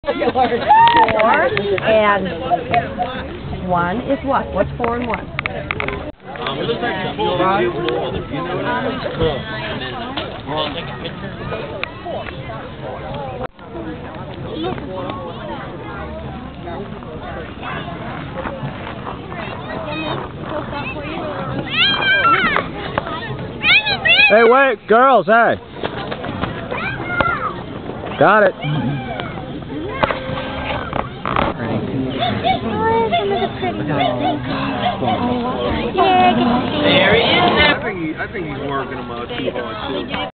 4 and 1 is what? What's 4 and 1? It looks like it's full of you know what I mean? Cool. Take a picture. Hey, wait, girls, hey. Got it. There he is. I think he's working them out too hard, too.